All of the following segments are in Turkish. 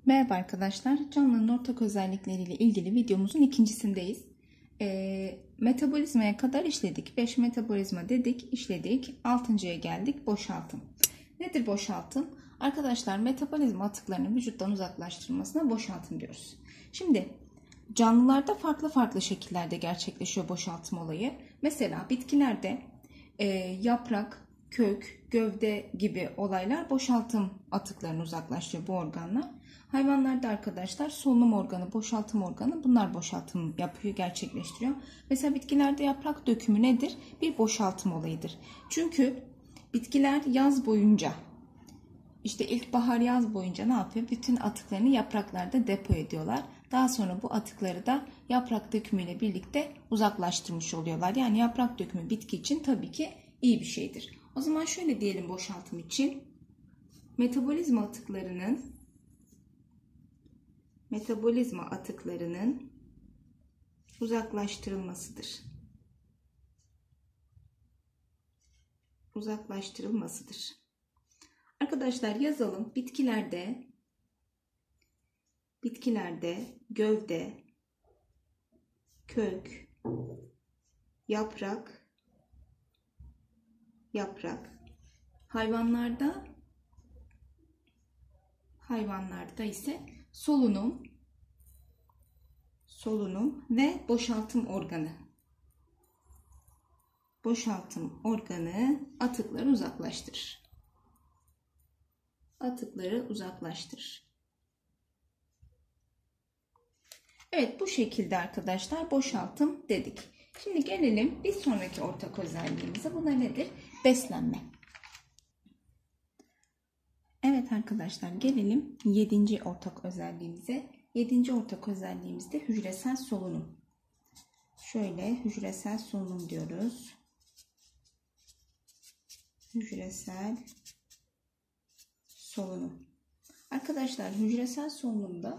Merhaba arkadaşlar, canlının ortak özellikleriyle ilgili videomuzun ikincisindeyiz. Metabolizmaya kadar işledik. 5 metabolizma dedik, işledik. 6.'ya geldik, boşaltım. Nedir boşaltım? Arkadaşlar metabolizma atıklarının vücuttan uzaklaştırılmasına boşaltım diyoruz. Şimdi canlılarda farklı şekillerde gerçekleşiyor boşaltım olayı. Mesela bitkilerde yaprak, kök, gövde gibi olaylar boşaltım atıklarını uzaklaştırıyor bu organlar. Hayvanlarda arkadaşlar solunum organı, boşaltım organı bunlar boşaltım yapıyor, gerçekleştiriyor. Mesela bitkilerde yaprak dökümü nedir? Bir boşaltım olayıdır. Çünkü bitkiler yaz boyunca işte ilkbahar yaz boyunca ne yapıyor? Bütün atıklarını yapraklarda depo ediyorlar. Daha sonra bu atıkları da yaprak dökümüyle birlikte uzaklaştırmış oluyorlar. Yani yaprak dökümü bitki için tabii ki iyi bir şeydir. O zaman şöyle diyelim boşaltım için. Metabolizma atıklarının uzaklaştırılmasıdır. Arkadaşlar yazalım. Bitkilerde gövde, kök, yaprak, hayvanlarda ise solunum ve boşaltım organı atıkları uzaklaştırır. Evet, bu şekilde arkadaşlar boşaltım dedik. Şimdi gelelim bir sonraki ortak özelliğimize. Bu da nedir? Beslenme. Evet arkadaşlar, gelelim 7. ortak özelliğimize. 7. ortak özelliğimiz de hücresel solunum. Şöyle hücresel solunum diyoruz. Hücresel solunum. Arkadaşlar hücresel solunumda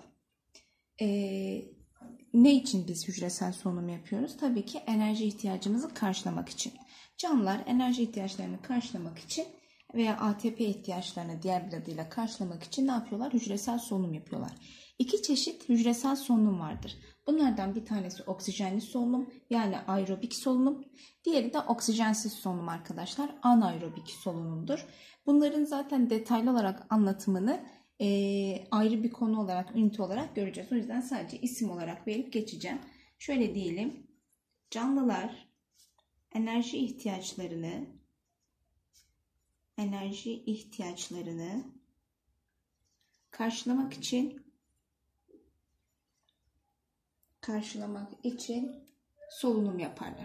ne için biz hücresel solunum yapıyoruz? Tabii ki enerji ihtiyacımızı karşılamak için. Canlılar enerji ihtiyaçlarını karşılamak için veya ATP ihtiyaçlarını diğer bir adıyla karşılamak için ne yapıyorlar? Hücresel solunum yapıyorlar. İki çeşit hücresel solunum vardır. Bunlardan bir tanesi oksijenli solunum yani aerobik solunum. Diğeri de oksijensiz solunum arkadaşlar. Anaerobik solunumdur. Bunların zaten detaylı olarak anlatımını ayrı bir konu olarak, ünite olarak göreceğiz. O yüzden sadece isim olarak verip geçeceğim. Şöyle diyelim. Canlılar enerji ihtiyaçlarını karşılamak için solunum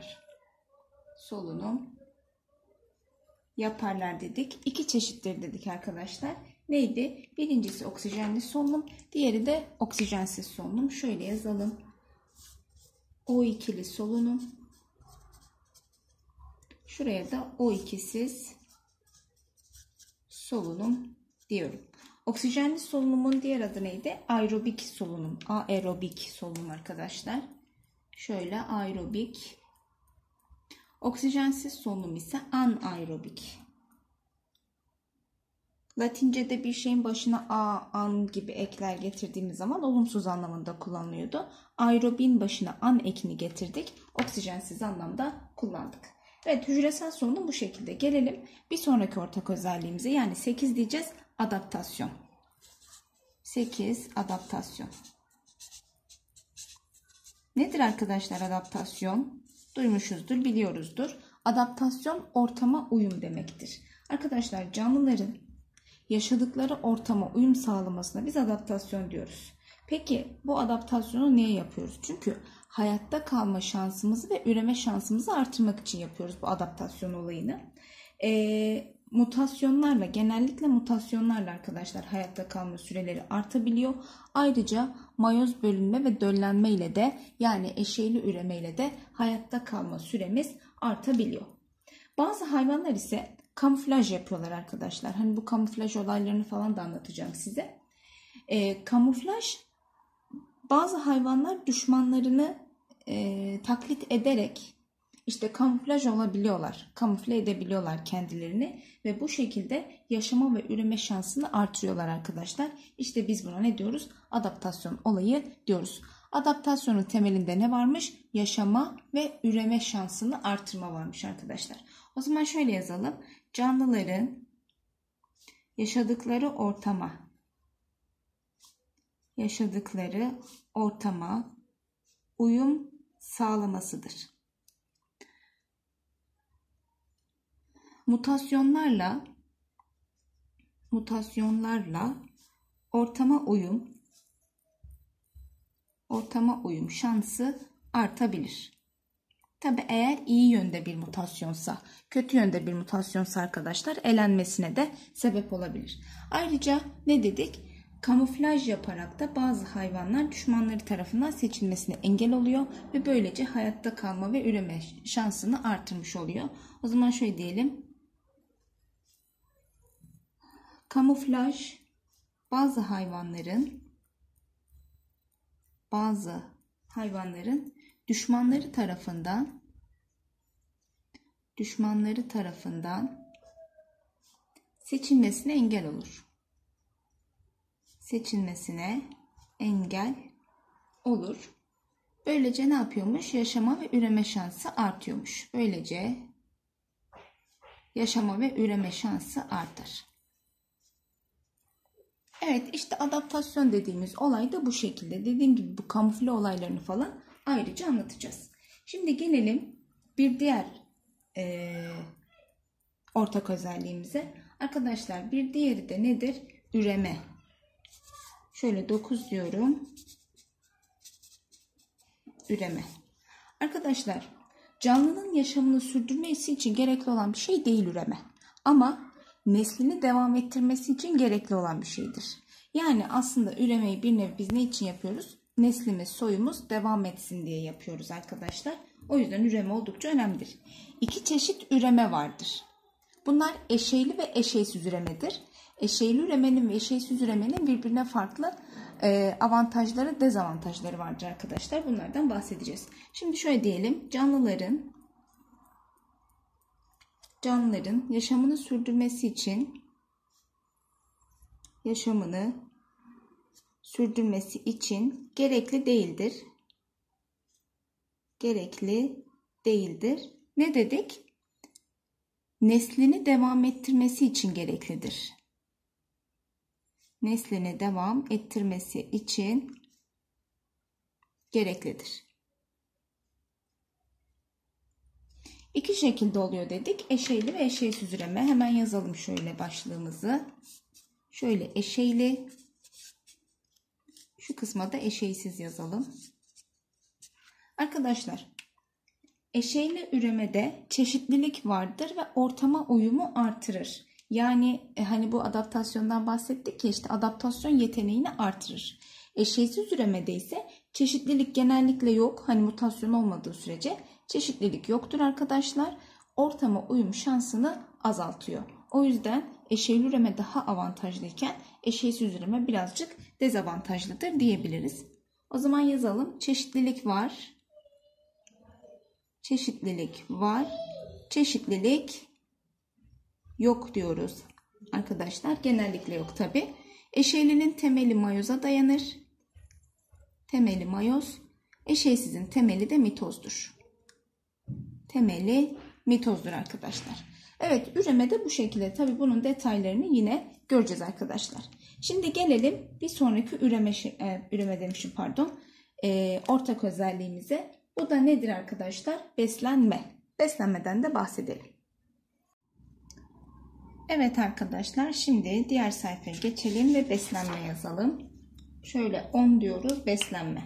yaparlar dedik. İki çeşittir dedik arkadaşlar. Neydi? Birincisi oksijenli solunum, diğeri de oksijensiz solunum. Şöyle yazalım. O2'li solunum. Şuraya da O2'siz solunum diyorum. Oksijenli solunumun diğer adı neydi? Aerobik solunum. Aerobik solunum arkadaşlar. Şöyle aerobik. Oksijensiz solunum ise anaerobik. Latince'de bir şeyin başına an gibi ekler getirdiğimiz zaman olumsuz anlamında kullanılıyordu. Aerobin başına an ekini getirdik. Oksijensiz anlamda kullandık. Evet, hücresel solunum bu şekilde. Gelelim bir sonraki ortak özelliğimize. Yani 8 diyeceğiz. Adaptasyon. 8 adaptasyon. Nedir arkadaşlar adaptasyon? Duymuşuzdur, biliyoruzdur. Adaptasyon ortama uyum demektir. Arkadaşlar canlıların yaşadıkları ortama uyum sağlamasına biz adaptasyon diyoruz. Peki bu adaptasyonu niye yapıyoruz? Çünkü hayatta kalma şansımızı ve üreme şansımızı artırmak için yapıyoruz bu adaptasyon olayını. Genellikle mutasyonlarla arkadaşlar hayatta kalma süreleri artabiliyor. Ayrıca mayoz bölünme ve döllenme ile de yani eşeyli üreme ile de hayatta kalma süremiz artabiliyor. Bazı hayvanlar ise kamuflaj yapıyorlar arkadaşlar. Hani bu kamuflaj olaylarını falan da anlatacağım size. Kamuflaj, bazı hayvanlar düşmanlarını taklit ederek işte kamuflaj olabiliyorlar. Kamufle edebiliyorlar kendilerini ve bu şekilde yaşama ve üreme şansını artırıyorlar arkadaşlar. İşte biz buna ne diyoruz? Adaptasyon olayı diyoruz. Adaptasyonun temelinde ne varmış? Yaşama ve üreme şansını artırma varmış arkadaşlar. O zaman şöyle yazalım. Canlıların yaşadıkları ortama uyum sağlamasıdır. Mutasyonlarla ortama uyum şansı artabilir. Tabi eğer iyi yönde bir mutasyonsa, kötü yönde bir mutasyonsa arkadaşlar elenmesine de sebep olabilir. Ayrıca ne dedik? Kamuflaj yaparak da bazı hayvanlar düşmanları tarafından seçilmesine engel oluyor ve böylece hayatta kalma ve üreme şansını artırmış oluyor. O zaman şöyle diyelim. Kamuflaj bazı hayvanların düşmanları tarafından seçilmesine engel olur. Böylece ne yapıyormuş? Yaşama ve üreme şansı artıyormuş. Böylece yaşama ve üreme şansı artar. Evet, işte adaptasyon dediğimiz olay da bu şekilde. Dediğim gibi bu kamufle olaylarını falan ayrıca anlatacağız. Şimdi gelelim bir diğer ortak özelliğimize. Arkadaşlar bir diğeri de nedir? Üreme. Şöyle 9 diyorum. Üreme. Arkadaşlar canlının yaşamını sürdürmesi için gerekli olan bir şey değil üreme. Ama neslini devam ettirmesi için gerekli olan bir şeydir. Yani aslında üremeyi bir nevi biz ne için yapıyoruz? Neslimiz, soyumuz devam etsin diye yapıyoruz arkadaşlar. O yüzden üreme oldukça önemlidir. İki çeşit üreme vardır. Bunlar eşeyli ve eşeysiz üremedir. Eşeyli üremenin ve eşeysiz üremenin birbirine farklı avantajları, dezavantajları vardır arkadaşlar. Bunlardan bahsedeceğiz. Şimdi şöyle diyelim. Canlıların yaşamını sürdürmesi için gerekli değildir. Ne dedik? Neslini devam ettirmesi için gereklidir. Neslini devam ettirmesi için gereklidir. İki şekilde oluyor dedik. Eşeyli ve eşeysiz üreme. Hemen yazalım şöyle başlığımızı. Şöyle eşeyli. Şu kısma da eşeysiz yazalım. Arkadaşlar eşeyli üremede çeşitlilik vardır ve ortama uyumu artırır. Yani hani bu adaptasyondan bahsettik ya, işte adaptasyon yeteneğini artırır. Eşeysiz üremede ise çeşitlilik genellikle yok. Hani mutasyon olmadığı sürece çeşitlilik yoktur arkadaşlar. Ortama uyum şansını azaltıyor. O yüzden eşeyli üreme daha avantajlıyken eşeysiz üreme birazcık dezavantajlıdır diyebiliriz. O zaman yazalım. Çeşitlilik var. Çeşitlilik yok diyoruz. Arkadaşlar genellikle yok tabi. Eşeylinin temeli mayoza dayanır. Temeli mayoz. Eşeysizin temeli de mitozdur. Temeli mitozdur arkadaşlar. Evet, üreme de bu şekilde. Tabi bunun detaylarını yine göreceğiz arkadaşlar. Şimdi gelelim bir sonraki ortak özelliğimize. Bu da nedir arkadaşlar? Beslenme. Beslenmeden de bahsedelim. Evet arkadaşlar, şimdi diğer sayfaya geçelim ve beslenme yazalım. Şöyle 10 diyoruz, beslenme.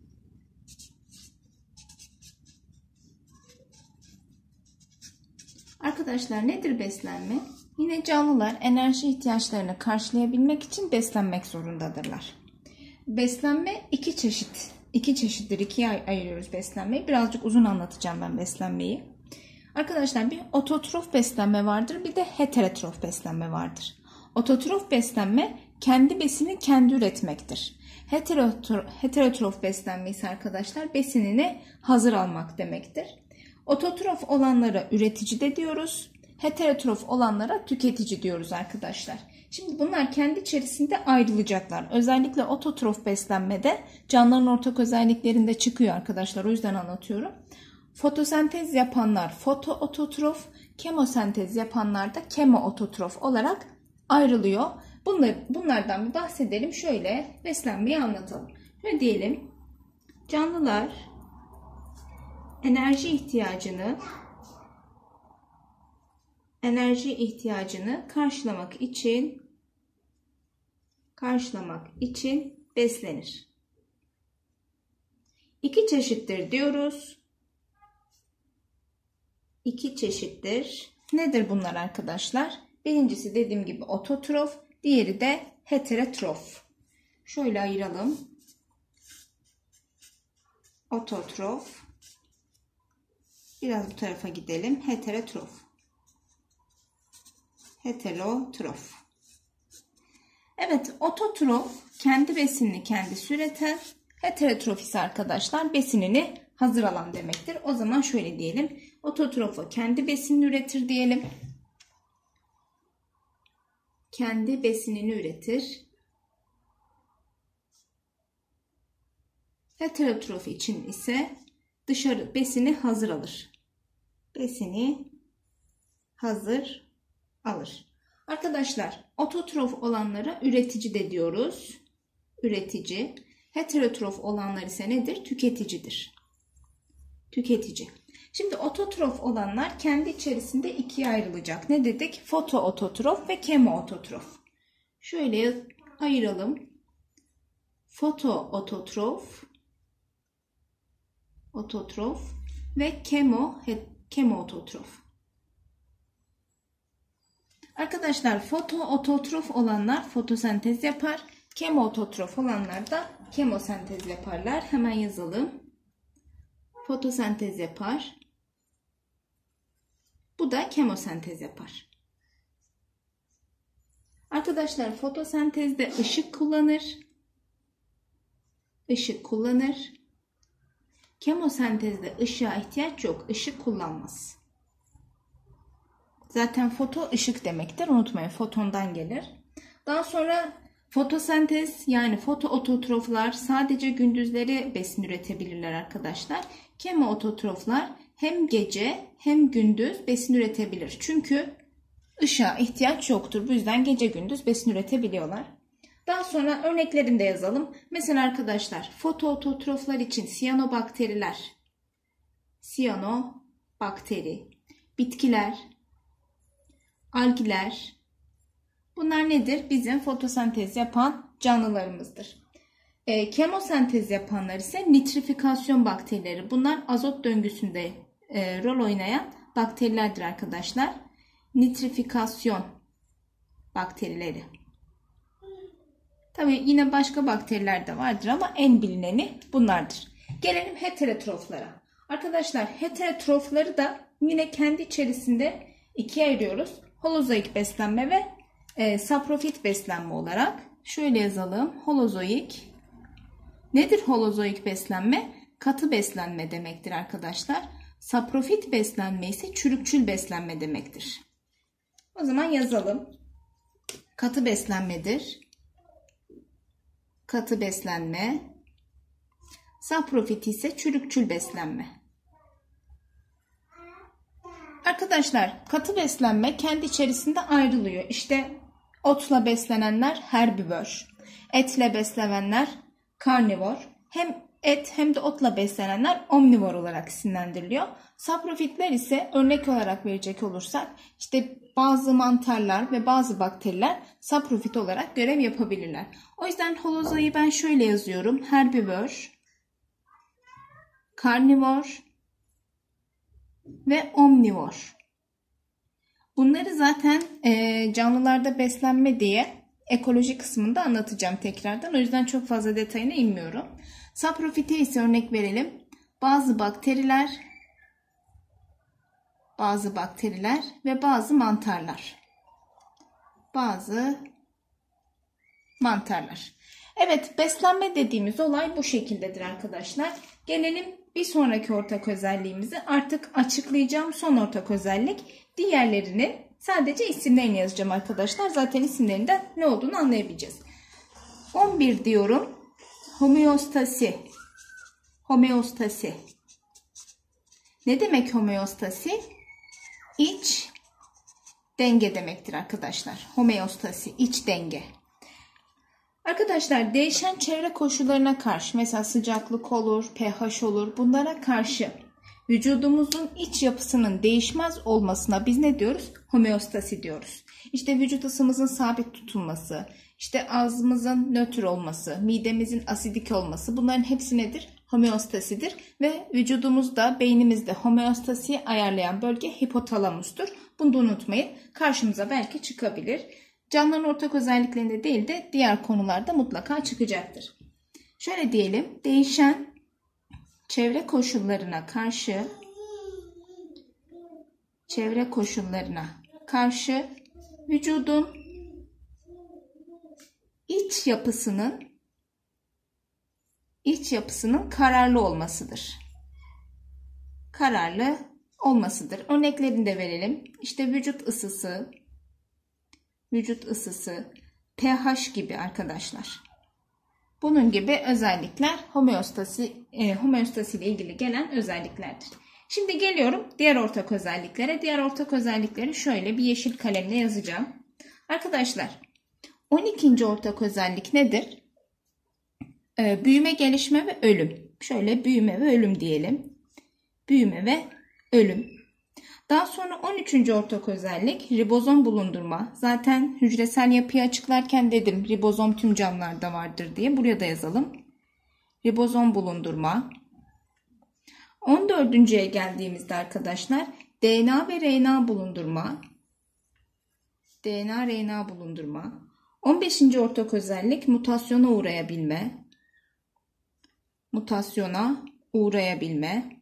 Arkadaşlar nedir beslenme? Yine canlılar enerji ihtiyaçlarını karşılayabilmek için beslenmek zorundadırlar. Beslenme iki çeşittir. İkiye ayırıyoruz beslenmeyi. Birazcık uzun anlatacağım ben beslenmeyi. Arkadaşlar bir ototrof beslenme vardır, bir de heterotrof beslenme vardır. Ototrof beslenme kendi besini kendi üretmektir. Heterotrof beslenme ise arkadaşlar besinini hazır almak demektir. Ototrof olanlara üretici de diyoruz. Heterotrof olanlara tüketici diyoruz arkadaşlar. Şimdi bunlar kendi içerisinde ayrılacaklar. Özellikle ototrof beslenmede canlıların ortak özelliklerinde çıkıyor arkadaşlar. O yüzden anlatıyorum. Fotosentez yapanlar fotoototrof, kemosentez yapanlar da kemoototrof olarak ayrılıyor. Bunlardan bir bahsedelim. Şöyle beslenmeyi anlatalım. Şöyle diyelim. Canlılar enerji ihtiyacını karşılamak için beslenir. İki çeşittir diyoruz. İki çeşittir. Nedir bunlar arkadaşlar? Birincisi dediğim gibi ototrof, diğeri de heterotrof. Şöyle ayıralım. Ototrof. Biraz bu tarafa gidelim. Heterotrof. Heterotrof. Evet, ototrof kendi besinini kendisi üretir. Heterotrof ise arkadaşlar besinini hazır alan demektir. O zaman şöyle diyelim. Ototrofa kendi besinini üretir diyelim. Kendi besinini üretir. Heterotrof için ise dışarı besini hazır alır. Besini hazır alır. Arkadaşlar ototrof olanlara üretici de diyoruz. Üretici. Heterotrof olanlar ise nedir? Tüketicidir. Tüketici. Şimdi ototrof olanlar kendi içerisinde ikiye ayrılacak. Ne dedik? Fotoototrof ve kemoototrof. Şöyle ayıralım. Fotoototrof ve kemoototrof. Arkadaşlar fotoototrof olanlar fotosentez yapar. Kemoototrof olanlar da kemosentez yaparlar. Hemen yazalım. Fotosentez yapar. Bu da kemosentez yapar. Arkadaşlar fotosentezde ışık kullanır. Kemosentezde ışığa ihtiyaç yok. Işık kullanmaz. Zaten foto ışık demektir. Unutmayın, fotondan gelir. Daha sonra fotosentez yani fotoototroflar sadece gündüzleri besin üretebilirler arkadaşlar. Kemoototroflar hem gece hem gündüz besin üretebilir. Çünkü ışığa ihtiyaç yoktur. Bu yüzden gece gündüz besin üretebiliyorlar. Daha sonra örneklerini de yazalım. Mesela arkadaşlar fotoototroflar için siyanobakter, bitkiler, algler. Bunlar nedir? Bizim fotosentez yapan canlılarımızdır. Kemosentez yapanlar ise nitrifikasyon bakterileri. Bunlar azot döngüsünde rol oynayan bakterilerdir arkadaşlar. Nitrifikasyon bakterileri. Tabii yine başka bakteriler de vardır ama en bilineni bunlardır. Gelelim heterotroflara. Arkadaşlar heterotrofları da yine kendi içerisinde ikiye ayırıyoruz. Holozoik beslenme ve saprofit beslenme olarak. Şöyle yazalım. Holozoik. Nedir holozoik beslenme? Katı beslenme demektir arkadaşlar. Saprofit beslenme ise çürükçül beslenme demektir. O zaman yazalım. Katı beslenmedir. Katı beslenme. Saprofit ise çürükçül beslenme. Arkadaşlar katı beslenme kendi içerisinde ayrılıyor. İşte otla beslenenler herbivor, etle beslenenler karnivor, hem et hem de otla beslenenler omnivor olarak isimlendiriliyor. Saprofitler ise örnek olarak verecek olursak işte bazı mantarlar ve bazı bakteriler saprofit olarak görev yapabilirler. O yüzden holozoiyi ben şöyle yazıyorum. Herbivor, karnivor ve omnivor. Bunları zaten canlılarda beslenme diye ekoloji kısmında anlatacağım tekrardan. O yüzden çok fazla detayına inmiyorum. Saprofite ise örnek verelim. Bazı bakteriler ve bazı mantarlar. Evet, beslenme dediğimiz olay bu şekildedir arkadaşlar. Gelelim bir sonraki ortak özelliğimizi artık açıklayacağım son ortak özellik. Diğerlerini sadece isimlerini yazacağım arkadaşlar. Zaten isimlerinden ne olduğunu anlayabileceğiz. 11 diyorum. Homeostasi. Homeostasi. Ne demek homeostasi? İç denge demektir arkadaşlar. Homeostasi, iç denge. Arkadaşlar değişen çevre koşullarına karşı, mesela sıcaklık olur, pH olur, bunlara karşı vücudumuzun iç yapısının değişmez olmasına biz ne diyoruz? Homeostasi diyoruz. İşte vücut ısımızın sabit tutulması, işte ağzımızın nötr olması, midemizin asidik olması, bunların hepsi nedir? Homeostasidir ve vücudumuzda, beynimizde homeostasiyi ayarlayan bölge hipotalamustur. Bunu da unutmayın. Karşımıza belki çıkabilir. Canlıların ortak özelliklerinde değil de diğer konularda mutlaka çıkacaktır. Şöyle diyelim, değişen çevre koşullarına karşı vücudun iç yapısının kararlı olmasıdır. Kararlı olmasıdır. Örneklerini de verelim. İşte vücut ısısı, pH gibi arkadaşlar. Bunun gibi özellikler homeostasi ile ilgili gelen özelliklerdir. Şimdi geliyorum diğer ortak özelliklere. Diğer ortak özellikleri şöyle bir yeşil kalemle yazacağım. Arkadaşlar 12. ortak özellik nedir? Büyüme, gelişme ve ölüm. Şöyle büyüme ve ölüm diyelim. Büyüme ve ölüm. Daha sonra 13. ortak özellik ribozom bulundurma. Zaten hücresel yapıyı açıklarken dedim ribozom tüm canlılarda vardır diye. Buraya da yazalım. Ribozom bulundurma. 14.'ye geldiğimizde arkadaşlar DNA ve RNA bulundurma. DNA, RNA bulundurma. 15. ortak özellik mutasyona uğrayabilme.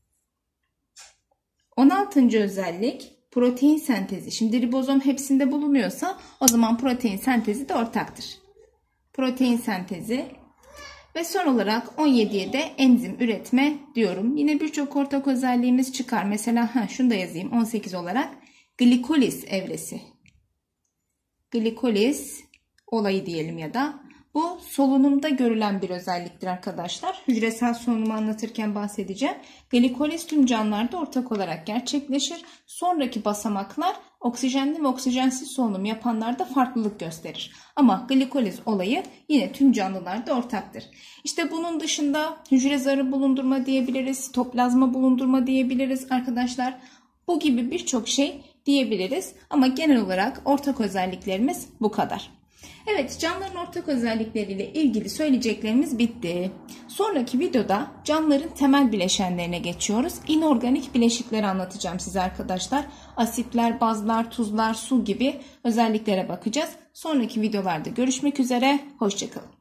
16. özellik protein sentezi. Şimdi ribozom hepsinde bulunuyorsa o zaman protein sentezi de ortaktır. Protein sentezi. Ve son olarak 17'ye de enzim üretme diyorum. Yine birçok ortak özelliğimiz çıkar. Mesela şunu da yazayım 18 olarak. Glikoliz evresi. Glikoliz olayı diyelim ya da. Bu solunumda görülen bir özelliktir arkadaşlar. Hücresel solunumu anlatırken bahsedeceğim. Glikoliz tüm canlılarda ortak olarak gerçekleşir. Sonraki basamaklar oksijenli ve oksijensiz solunum yapanlarda farklılık gösterir. Ama glikoliz olayı yine tüm canlılarda ortaktır. İşte bunun dışında hücre zarı bulundurma diyebiliriz, sitoplazma bulundurma diyebiliriz arkadaşlar. Bu gibi birçok şey diyebiliriz. Ama genel olarak ortak özelliklerimiz bu kadar. Evet, canlıların ortak özellikleriyle ilgili söyleyeceklerimiz bitti. Sonraki videoda canlıların temel bileşenlerine geçiyoruz. İnorganik bileşikleri anlatacağım size arkadaşlar. Asitler, bazlar, tuzlar, su gibi özelliklere bakacağız. Sonraki videolarda görüşmek üzere. Hoşça kalın.